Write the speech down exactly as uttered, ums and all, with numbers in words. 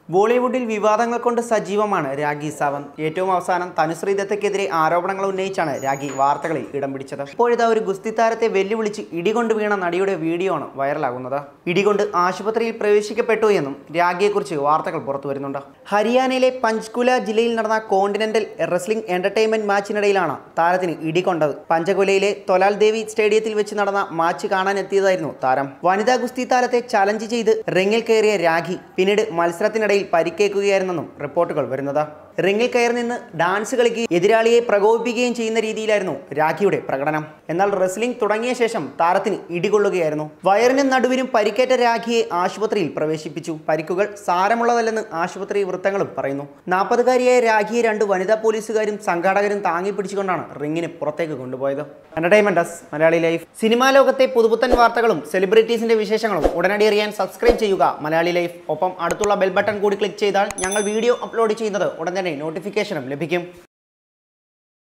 ബോളിവുഡിൽ വിവാദങ്ങൾ കൊണ്ട് സജീവമാണ് രാഖി സാവന്ത്. ഏറ്റവും അവസാനം തനുശ്രീ ദത്തയ്ക്കെതിരെ ആരോപണങ്ങൾ ഉന്നയിച്ചാണ് രാഖി വാർത്തകളിൽ ഇടം പിടിച്ചത്. ഇപ്പോഴിതാ ഒരു ഗുസ്തി താരത്തെ വെല്ലുവിളിച്ച് ഇടികൊണ്ട് വീണ നടിയുടെ വീഡിയോ ആണ് വൈറലാകുന്നത്. ഇടികൊണ്ട് ആശുപത്രിയിൽ പ്രവേശിക്കപ്പെട്ടു എന്നും രാഖിയെക്കുറിച്ച് വാർത്തകൾ പുറത്തു വരുന്നുണ്ട്. ഹരിയാനയിലെ പഞ്ച്കുല ജില്ലയിൽ നടന്ന കോണ്ടിനെന്റൽ റെസ്ലിംഗ് എന്റർടൈൻമെന്റ് മാച്ചിനിടയിലാണ് താരത്തിന് ഇടികൊണ്ടത്. പഞ്ചകുലയിലെ തൊലാൽ ദേവി സ്റ്റേഡിയത്തിൽ വെച്ച് നടന്ന മാച്ച് കാണാനെത്തിയതായിരുന്നു താരം. വനിതാ ഗുസ്തി താരത്തെ ചലഞ്ച് ചെയ്ത് റിങ്ങിൽ കയറിയ രാഖി പിന്നീട് മത്സരത്തിനിടയിൽ പരിക്കേൽക്കുകയായിരുന്നെന്നും റിപ്പോർട്ടുകൾ വരുന്നത്. റിങ്ങിൽ കയറി നിന്ന് ഡാൻസ് കളിക്കുകയും എതിരാളിയെ പ്രകോപിപ്പിക്കുകയും ചെയ്യുന്ന രീതിയിലായിരുന്നു രാഖിയുടെ പ്രകടനം. എന്നാൽ റെസ്ലിംഗ് തുടങ്ങിയ ശേഷം താരത്തിന് ഇടികൊള്ളുകയായിരുന്നു. വയറിനും നടുവിനും പരിക്കേറ്റ രാഖിയെ ആശുപത്രിയിൽ പ്രവേശിപ്പിച്ചു. പരിക്കുകൾ സാരമുള്ളതല്ലെന്ന് ആശുപത്രി വൃത്തങ്ങളും പറയുന്നു. നാൽപ്പതുകാരിയായ രാഖിയെ രണ്ട് വനിതാ പോലീസുകാരും സംഘാടകരും താങ്ങി പിടിച്ചുകൊണ്ടാണ് റിങ്ങിന് പുറത്തേക്ക് കൊണ്ടുപോയത്. Entertainment desk Malayali life. സിനിമാ ലോകത്തെ പുതുപുത്തൻ വാർത്തകളും സെലിബ്രിറ്റീസിന്റെ വിശേഷങ്ങളും ഉടനടി അറിയാൻ സബ്സ്ക്രൈബ് ചെയ്യുക മലയാളി ലൈഫ്. ഒപ്പം അടുത്തുള്ള ബെൽ ബട്ടൺ കൂടി ക്ലിക്ക് ചെയ്താൽ ഞങ്ങൾ വീഡിയോ അപ്ലോഡ് ചെയ്യുന്നത് ഉടൻ തന്നെ നോട്ടിഫിക്കേഷനും ലഭിക്കും.